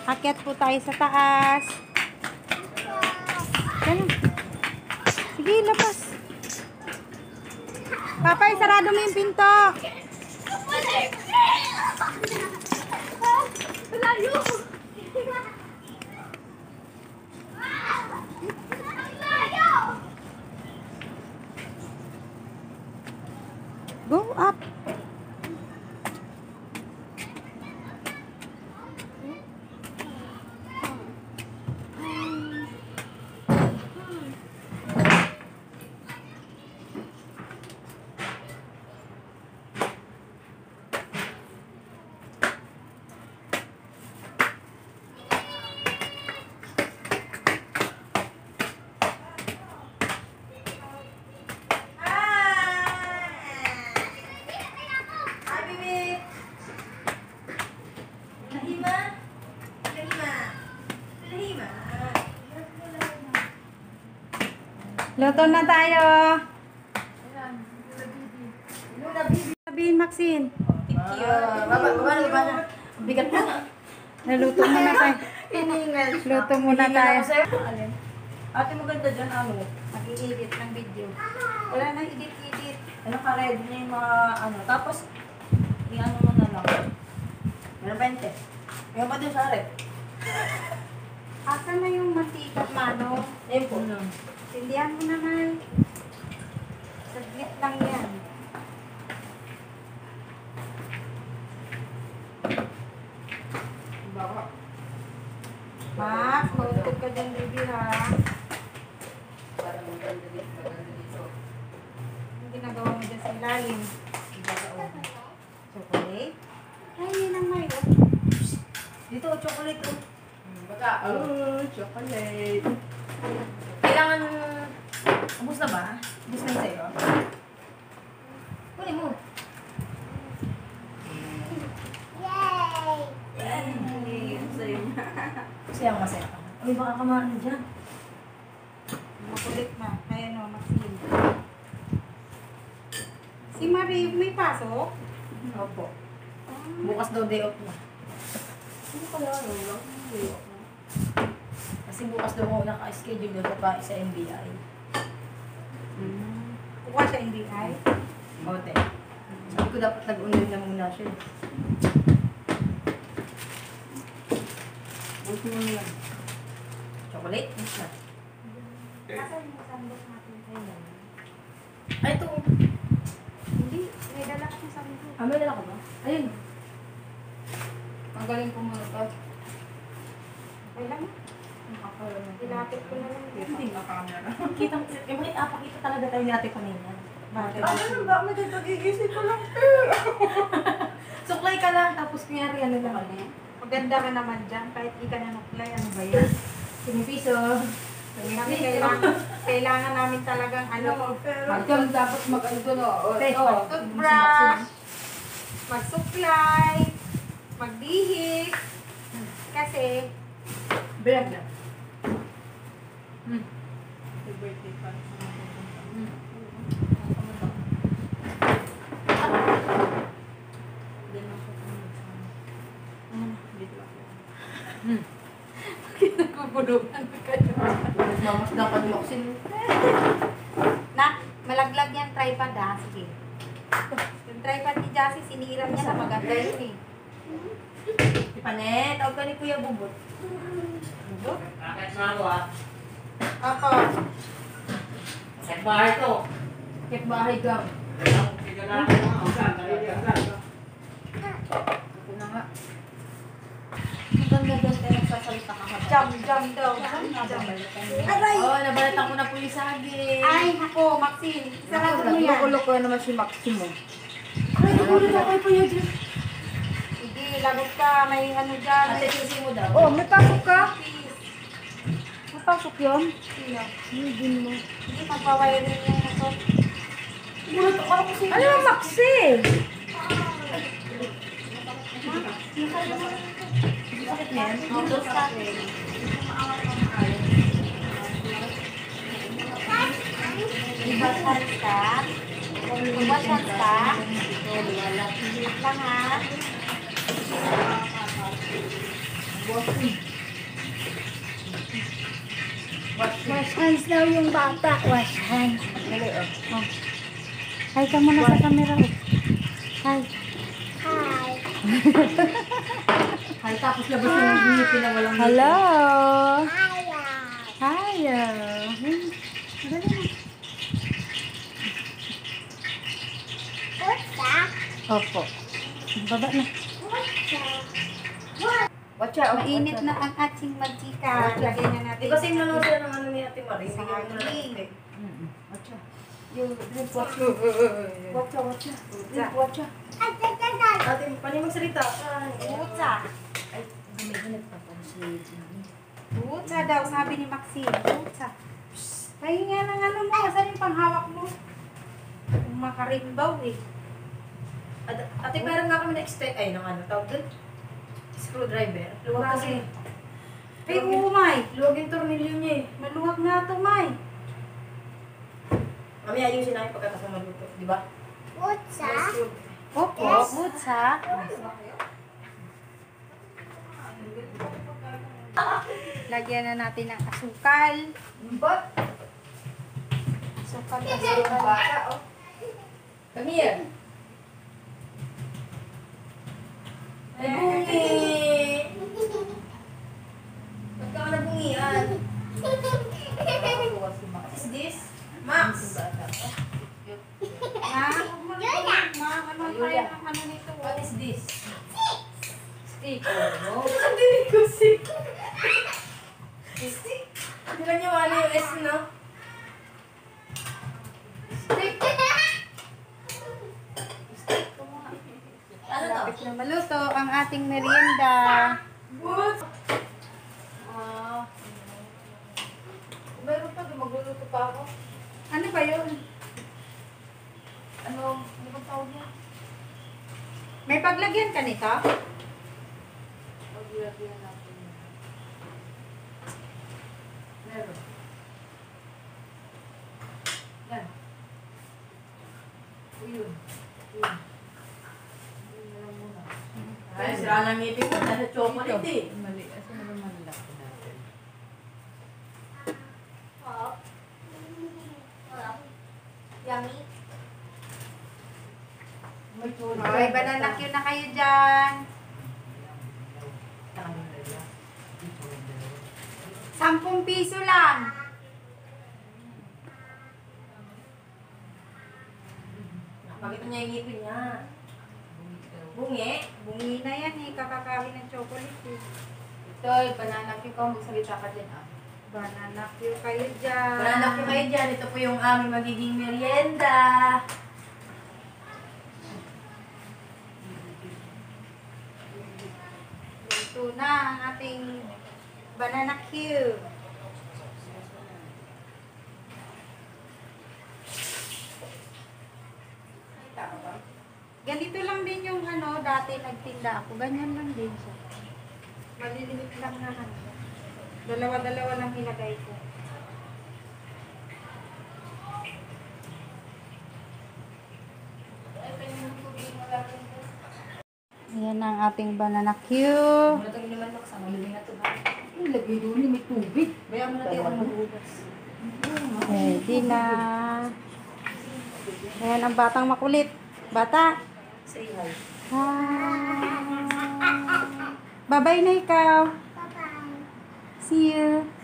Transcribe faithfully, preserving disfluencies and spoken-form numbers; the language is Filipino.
Akyat po tayo sa taas. Yan. Sige, labas. Papay, sarado mo yung pinto. Go up. Luto na tayo. Sabihin, Maxine. Thank you. Baba, baba na, baba na. Bigat na. Naluto muna tayo. Iningal siya. Luto muna tayo. Alin? Ate, maganda dyan, ano? Mag-i-edit ng video. Wala na edit-edit. Ano ka, ready na yung mga, ano. Tapos, i-ano mo na lang. Meron bente. Meron pa din sa rep. Asan na yung mantika, mano? Ayun po. Tindihan mo naman. Saglit lang yan. Baka. Max, mautog ka dyan, baby, ha? Para maganda din, maganda dito. Ang ginagawa mo dyan sa ilalim. Chocolate? Ay, yun ang may. Dito, chocolate. Oh. Baka, oh, chocolate. Kailangan, ubus na ba? Ubus na yun sa'yo? Kunin mo. Yay! Yay! Sa'yo. Masaya ko, masaya ka. Uy, baka kamaan na dyan. Makulit na. Ayan o, Maxine. Si Marie, may pasok? Opo. Bukas daw day off na. Ano kaya ano lang? Day off na. Kasi bukas daw ako naka-schedule doon pa sa N B I. Hmm. Kuha sa N D I? Ote. Sabi ko dapat nag-unlin na muna siya. Bukas mo na lang. Chocolate? Miss na. Asan yung sandok natin kayo? Ay, ito. Hindi, may dala akong sandok. Ah, may dala ka ba? Ayun. Ang galing ko muna ito. Okay lang. Nakakalaman. Ilapit ko na lang. Hindi na camera. Kita mo, eh, may apakita talaga tayo ni ate kanina. Bakit? Ah, ano ba? May nagkagigising ko lang. Suklay ka lang, tapos kunyari ano lang. Maganda ka naman dyan. Kahit di ka na nuklay, ano ba yan? Sinipiso. Kami kailangan, kailangan namin talagang ano. Magkam dapat mag-ano doon, o. Mag-toothbrush, magsuklay, magbihis. Kasi, Brag na. hmm. birthday pa. Hmm. Hmm. Bakit nagpupulugan kayo? Mamas na ka lumoksin. Na, malaglag yan tripod ha. Sige. Yung tripod ni Jassy, sinira niya na maganda yun eh. Panet, huwag ka ni Kuya Bubot. Bubot? Akit na ako ah. Opo. Sa bahay to. Kaya bahay gang. Ang tigala ko mga usan. Dali agad. Ako na nga. Hanggang na doon tayo nagsasalita ka habang. Jam, jam daw. Jam, jam. Aray! Oo, oh, nabalatan ko na po yung saging. Ay, ako, Maxine. Sarado mo yan. Nagulo ko naman si Maximo. Ay, nagulo na kayo po yun. Sige, lagot ka. May ano dyan. Ate, susi mo daw. Oh, may pasok ka? May pasok yun? Sino? Hindi mo. Hindi, magpawiring yung ito. Gulo to ako kasi. Ano yung Maxi? Bakit yan? Noodles ka. Ibasans ka. Ibasans ka. Wait lang ha. Wash hands daw yung bata. Wash hands. Dali, oh. Oh. Hi ka muna sa camera. Oh. Hi. Ay, tapos labas yung ngipin na walang ngipin. Hello. Hiya. Hmm. Madali na. Opo. Baba na. Watcha, oh, Mainit watcha. na ang ating magkika. Lagay na natin. Di ba same na sila ng ano ni Ate Marie? Sa Bigyan mo na lang akin. ate. Watcha. Yung drink Watcha, watcha. Watcha. Drink, watcha. Ate, paano yung magsalita? Putsa. Ay, may nagpapansin. Putsa daw, sabi ni Maxine. Putsa. Kaya nga ng ano mo, saan yung panghawak mo? Makarimbaw eh. At- Ate, meron nga kami na-expect. Ay, nang ano, tawag dun? Screwdriver. Luwag kasi. Ay, oo, May. Luwag yung tornilyo niya eh. Maluwag nga to, May. Kami ayusin namin pagkatapos magluto, di ba? May screw- Opo, putsa. Lagyan na natin ng asukal. Ba't? Asukal, Yung asukal. bata, oh. Come here. Ay, bungi! Ba't ka ka nabungian? What is this? Max! Ha? Huwag mo na ma, ano tayo ng ano nito? What is this? Stick. Oh, sabi ko sick. Stick? Hindi lang yung ano yung S, no? Stick. Ano to? Lapit na maluto ang ating merienda. What? Ah. Meron pa, magluluto pa ako. Ano ba yun? Ano, ano bang tawag niya? May paglagyan ka nito? Maglulagyan natin yan. Meron. Yan. Uyun. Uyun. Uyun na lang muna. Ay, sira na ngipin ko. Nasa chocolate eh. Mali. Asa na ba malaki natin? Yummy. May chocolate. Okay, banana cue na kayo dyan. Sampung piso lang. Nakakita niya yung ngipin niya. Bungi. Bungi na yan eh, kakakawin ng chocolate eh. Ito, banana cue ko. Magsalita ka din ah. Banana cue kayo dyan. Mananap ko kayo dyan. Ito po yung aming magiging merienda. Ito na ang ating banana cue. Ganito lang din yung ano, dati nagtinda ako. Ganyan lang din siya. Maliliit lang naman. Dalawa-dalawa lang ilagay ko. Yan ang ating banana cue. Ano itong naman mo kasama? Lagyan na ito. Ilagay doon. May tubig. Bayan mo natin ako maghugas. Ready na. Ayan ang batang makulit. Bata. Say hi. Hi. Bye-bye na ikaw. Bye-bye. See you.